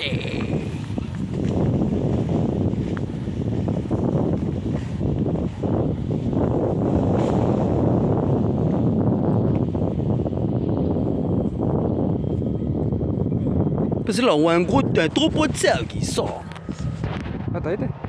Shit. Parce que là, on a un gros troupeau de cerfs qui sort. Attends, attends.